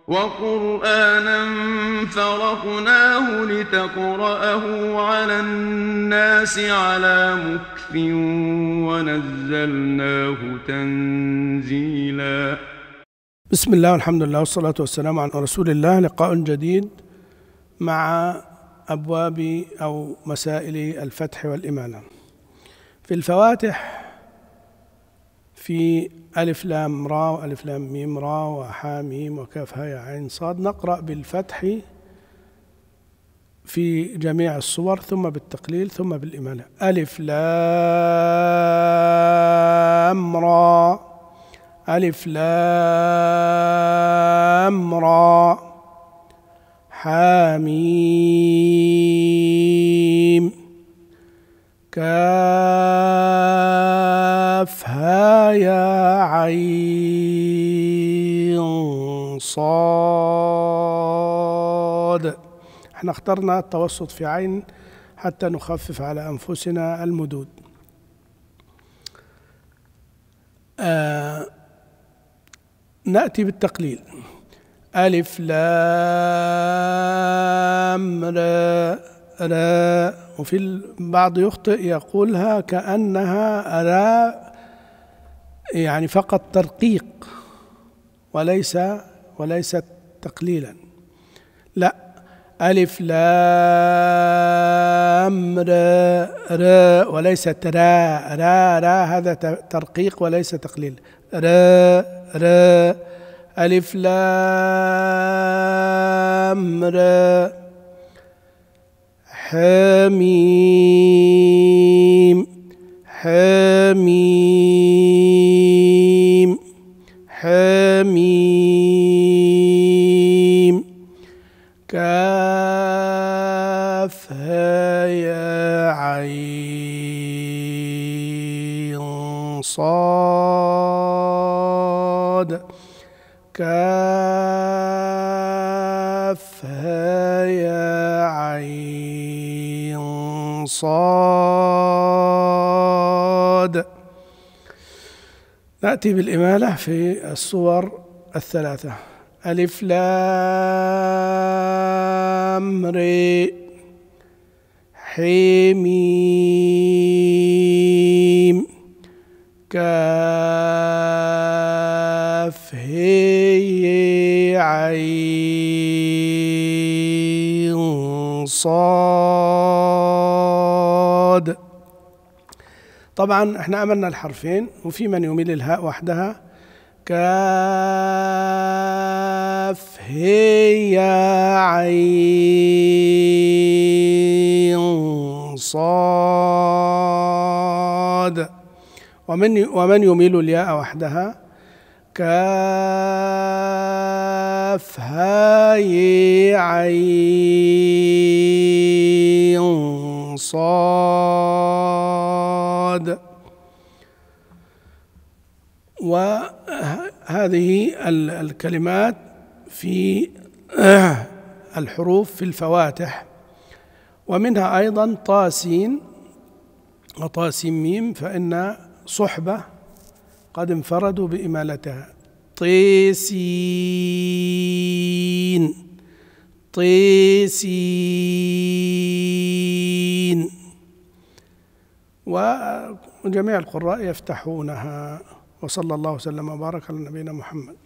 وقرآنا فرقناه لتقرأه على الناس على مكث ونزلناه تنزيلا. بسم الله والحمد لله والصلاة والسلام على رسول الله. لقاء جديد مع أبواب أو مسائل الفتح والإمالة. في الفواتح في ألف لام را وألف لام ميم را وحا ميم وكاف هاء عين صاد نقرأ بالفتح في جميع الصور، ثم بالتقليل، ثم بالإمالة. ألف لام را، ألف لام را، حاميم، كاف ها يا عين صاد. احنا اخترنا التوسط في عين حتى نخفف على أنفسنا المدود. نأتي بالتقليل. ألف لام را را، وفي البعض يخطئ يقولها كأنها را، يعني فقط ترقيق وليست تقليلا. لا، ألف لام را را وليست را را را، هذا ترقيق وليس تقليل. را را، ألف لام را، حميم حميم حميم، كاف ها يا عين صاد، كاف ها يا عين صاد. نأتي بالإمالة في الصور الثلاثة. ألف لام ري، حميم، كاف هي عين صاد. طبعا احنا أملنا الحرفين، وفي من يميل الهاء وحدها. كاف هي عين صاد، ومن يميل الياء وحدها. كاف هاء عين صاد. وهذه الكلمات في الحروف في الفواتح، ومنها أيضا طاسين وطاسين ميم، فإن صحبة قد انفردوا بإمالتها. طيسين طيسين، وجميع القراء يفتحونها. وصلى الله وسلم وبارك على نبينا محمد.